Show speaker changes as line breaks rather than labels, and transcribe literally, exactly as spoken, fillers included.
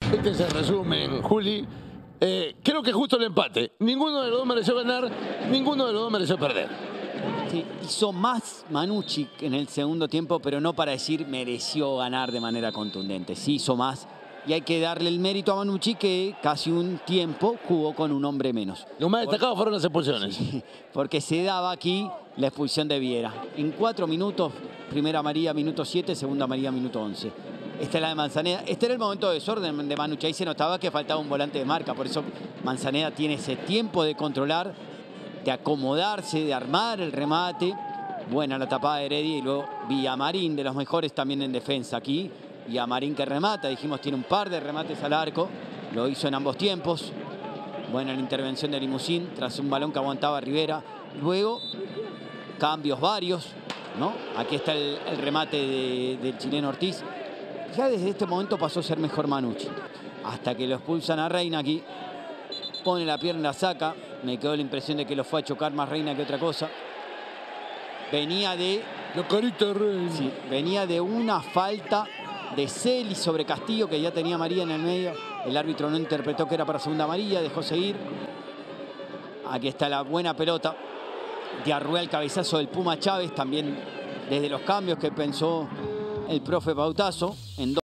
Este es el resumen, Juli. Eh, creo que justo el empate. Ninguno de los dos mereció ganar, ninguno de los dos mereció perder.
Sí, hizo más Manucci en el segundo tiempo, pero no para decir mereció ganar de manera contundente. Sí hizo más. Y hay que darle el mérito a Manucci, que casi un tiempo jugó con un hombre menos.
Lo más destacado fueron las expulsiones.
Sí, porque se daba aquí la expulsión de Viera. En cuatro minutos, primera amarilla, minuto siete, segunda amarilla, minuto once. Esta es la de Manzaneda. Este era el momento de desorden de Manucci. Ahí se notaba que faltaba un volante de marca. Por eso Manzaneda tiene ese tiempo de controlar, de acomodarse, de armar el remate. Buena la tapada de Heredia. Y luego Villamarín, de los mejores también en defensa aquí. Y a Marín que remata, dijimos, tiene un par de remates al arco. Lo hizo en ambos tiempos. Buena la intervención de Limusín tras un balón que aguantaba Rivera. Luego, cambios varios, ¿no? Aquí está el, el remate de, del chileno Ortiz. Ya desde este momento pasó a ser mejor Manucci. Hasta que lo expulsan a Reina aquí. Pone la pierna, la saca. Me quedó la impresión de que lo fue a chocar más Reina que otra cosa. Venía de...
La carita de Reina.
Sí, venía de una falta de Celi sobre Castillo, que ya tenía María en el medio. El árbitro no interpretó que era para segunda amarilla, dejó seguir. Aquí está la buena pelota de Arrué al cabezazo del Puma Chávez, también desde los cambios que pensó el profe Pautazo. En